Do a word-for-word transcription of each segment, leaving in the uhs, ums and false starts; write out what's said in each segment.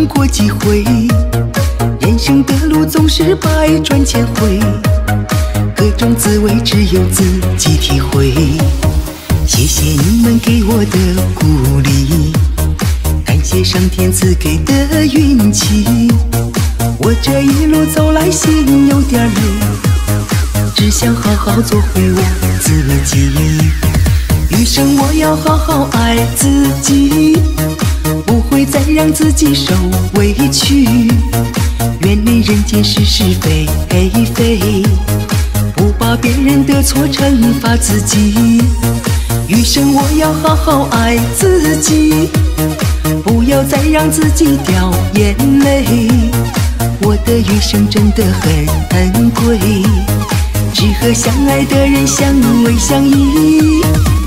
过几回，人生的路总是百转千回，各种滋味只有自己体会。谢谢你们给我的鼓励，感谢上天赐给的运气。我这一路走来心有点累，只想好好做回我自己。余生我要好好爱自己，不会再让自己受委屈，远离人间是是非非，不把别人的错惩罚自己。余生我要好好爱自己，不要再让自己掉眼泪。我的余生真的很珍贵，只和相爱的人相偎相依。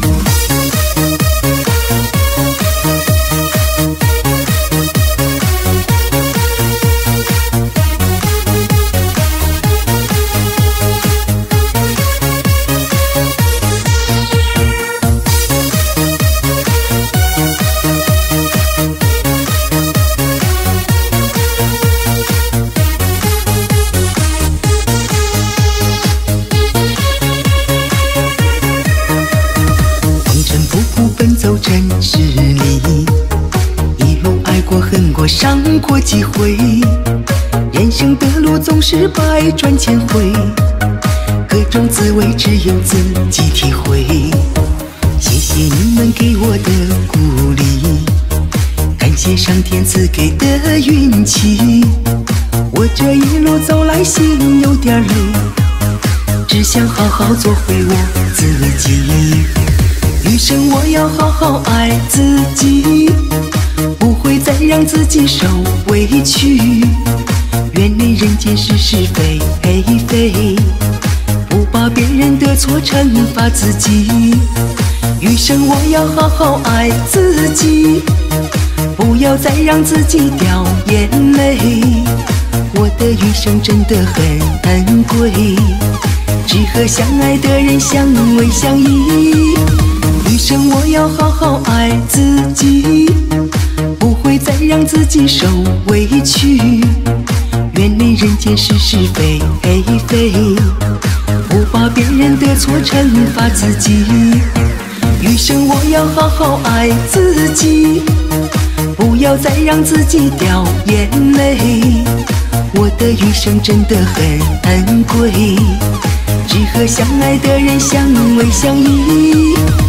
奔走尘世里，一路爱过恨过伤过几回，人生的路总是百转千回，各种滋味只有自己体会。谢谢你们给我的鼓励，感谢上天赐给的运气。我这一路走来心有点累，只想好好做回我自己。余生我要好好爱自己，不会再让自己受委屈，远离人间是是非非，不把别人的错惩罚自己。余生我要好好爱自己，不要再让自己掉眼泪。我的余生真的很珍贵，只和相爱的人相偎相依。余生我要好好爱自己，不会再让自己受委屈，远离人间是是非非，不把别人的错惩罚自己。余生我要好好爱自己，不要再让自己掉眼泪。我的余生真的很珍贵，只和相爱的人相偎相依。